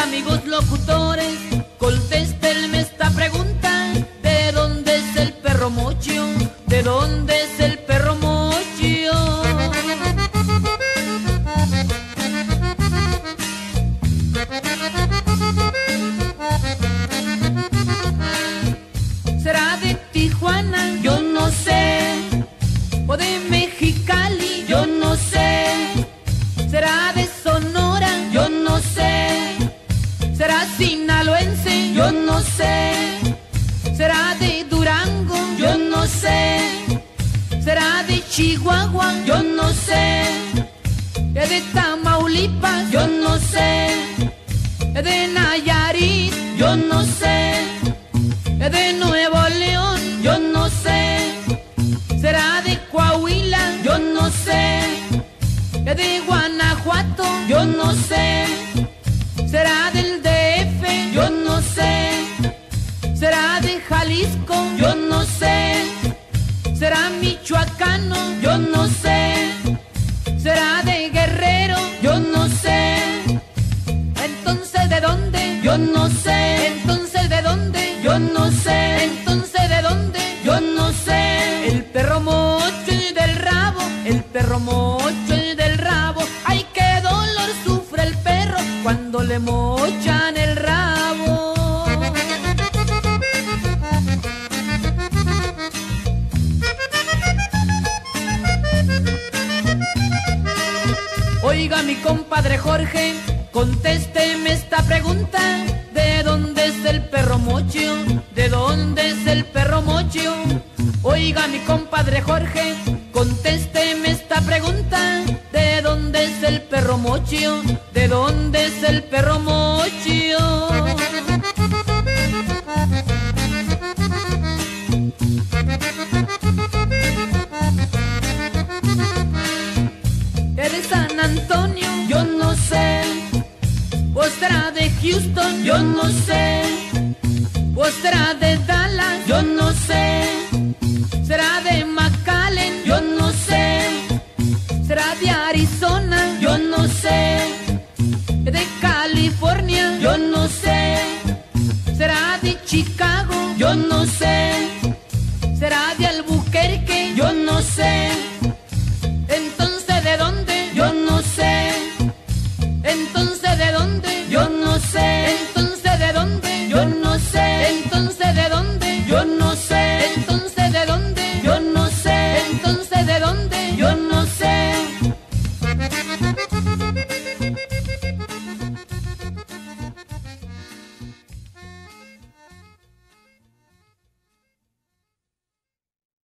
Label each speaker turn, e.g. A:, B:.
A: Oiga, amigos locutores, contéstenme esta pregunta. ¿De dónde es el perro mocho? ¿De dónde es el perro mocho? ¿Será de Tijuana? Yo no sé. ¿O de Mexicali? Yo no sé. ¿Será de Sonora? Yo no sé. ¿Será sinaloense? Yo no sé. ¿Será de Durango? Yo no sé. ¿Será de Chihuahua? Yo no sé. ¿Es de Tamaulipas? Yo no sé. ¿Es de Nayarit? Yo no sé. ¿Es de Nuevo León? Yo no sé. ¿Será de Coahuila? Yo no sé. ¿Es de Guanajuato? Yo no sé. ¿Será del DF? Yo no sé. ¿Será de Jalisco? Yo no sé. ¿Será michoacano? Yo no sé. ¿Será de Guerrero? Yo no sé. Entonces, ¿de dónde? Yo no sé. Entonces, ¿de dónde? Yo no sé. Entonces, ¿de dónde? Yo no sé. El perro mocho y del rabo, el perro mocho y del rabo. Ay, qué dolor sufre el perro cuando le mochan el rabo. Oiga, mi compadre Jorge, contésteme esta pregunta. ¿De dónde es el perro mocho? ¿De dónde es el perro mocho? Oiga, mi compadre Jorge, contésteme esta pregunta. ¿De dónde es el perro mocho? ¿De dónde es el perro mocho? ¿Es de San Antonio? Yo no sé. ¿O será de Houston? Yo no sé. ¿O será de Dallas? Yo no sé. ¿Será de McAllen? Yo no sé. ¿Será de Arizona? Yo no sé. ¿De California? Yo no sé. ¿Será de Chicago? Yo no sé. ¿Será de Albuquerque? Yo no sé.